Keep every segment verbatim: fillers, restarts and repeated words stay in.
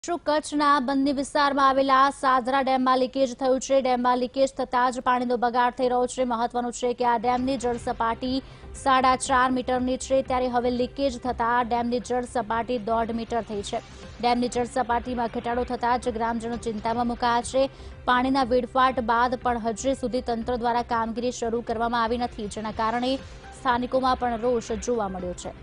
કચ્છના બંદી વિસ્તારમાં આવેલા સાદરા ડેમમાં લીકેજ થયું છે। ડેમમાં લીકેજ થતાં જ પાણીનો બગાડ થઈ રહ્યો છે। મહત્વનું છે કે આ ડેમની જળ સપાટી સાડા ચાર મીટરની છે, ત્યારે હવે લીકેજ થતાં ડેમની જળ સપાટી દોઢ મીટર થઈ છે। ડેમની જળ સપાટીમાં ઘટાડો થતાં જ ગ્રામજનો ચિંતામાં મુકાયા છે। પાણીના વેડફાટ બાદ પણ હજી સુધી તંત્ર દ્વારા કામગીરી શરૂ કરવામાં આવી નથી, જેના કારણે સ્થાનિકોમાં પણ રોષ જોવા મળ્યો છે।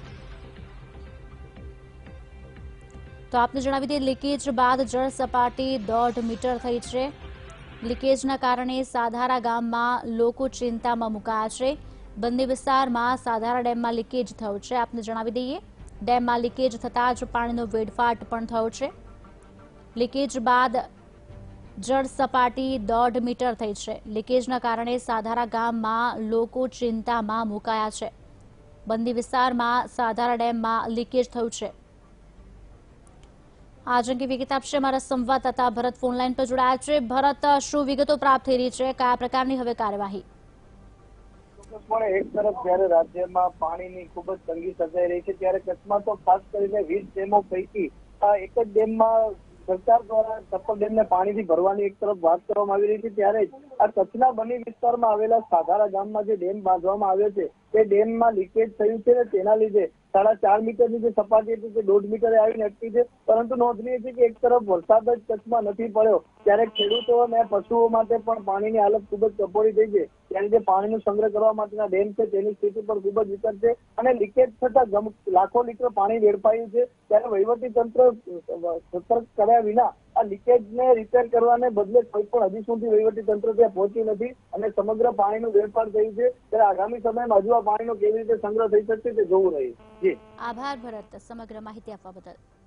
તો આપને જણાવી દઈએ, લીકેજ બાદ જળ સપાટી દોઢ મીટર થઈ છે। લીકેજના કારણે સાધારા ગામમાં લોકો ચિંતામાં મુકાયા છે। બંદી વિસ્તારમાં સાધારા ડેમમાં લીકેજ થયો છે। આપને જણાવી દઈએ, ડેમમાં લીકેજ થતાં જ પાણીનો વેડફાટ પણ થયો છે। લીકેજ બાદ જળ સપાટી દોઢ મીટર થઈ છે। લીકેજના કારણે સાધારા ગામમાં લોકો ચિંતામાં મુકાયા છે। બંદી વિસ્તારમાં સાધારા ડેમમાં લીકેજ થયું છે। આજ અંગે વિગત આપશે અમારા સંવાદદાતા ભરત ફોનલાઈન પર જોડાયા છે। ભરત, શું વિગતો પ્રાપ્ત થઈ રહી છે? કયા પ્રકારની હવે કાર્યવાહી? એક તરફ જ્યારે રાજ્યમાં પાણીની ખૂબ જ તંગી સર્જાઈ રહી છે, ત્યારે કચ્છમાં તો ખાસ કરીને વીસ ડેમો પૈકી એક જ ડેમમાં સરકાર દ્વારા ટપ્પર ડેમને પાણીથી ભરવાની એક તરફ વાત કરવામાં આવી રહી છે, ત્યારે આ કચ્છના બની વિસ્તારમાં આવેલા સાધારા ગામમાં જે ડેમ બાંધવામાં આવ્યો છે તે ડેમમાં લીકેજ થયું છે અને તેના લીધે સાડા ચાર મીટરની જે સપાટી હતી તે દોઢ મીટરે આવીને અટકી છે। પરંતુ નોંધનીય છે કે એક તરફ વરસાદ જ કચ્છમાં નથી પડ્યો, ત્યારે ખેડૂતો અને પશુઓ માટે પણ પાણીની હાલત ખૂબ જ કફોડી થઈ છે। ત્યારે જે પાણીનો સંગ્રહ કરવા માટેના ડેમ છે તેની સ્થિતિ પણ ખૂબ જ વિકટ છે અને લીકેજ થતા લાખો લીટર પાણી વેડફાયું છે। ત્યારે વહીવટી તંત્ર સતર્ક કર્યા વિના આ લીકેજને રિપેર કરવાને બદલે કોઈ પણ હજી સુધી વહીવટી તંત્ર ત્યાં પહોંચ્યું નથી અને સમગ્ર પાણીનું વેડફાટ થયું છે। ત્યારે આગામી સમયમાં હજુ આ પાણીનો કેવી રીતે સંગ્રહ થઈ શકશે તે જોવું રહ્યું। જી આભાર ભરત, સમગ્ર માહિતી આપવા બદલ।